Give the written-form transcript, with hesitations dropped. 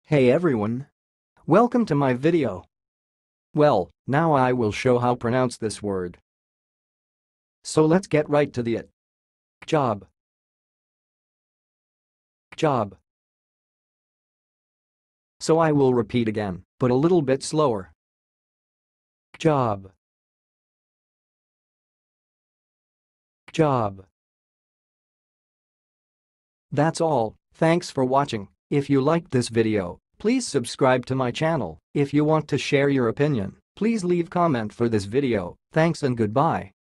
Hey everyone! Welcome to my video. Well, now I will show how pronounce this word. So let's get right to it. Cjob. Cjob. So I will repeat again, but a little bit slower. Cjob. Cjob. That's all, thanks for watching. If you liked this video, please subscribe to my channel. If you want to share your opinion, please leave comment for this video. Thanks and goodbye.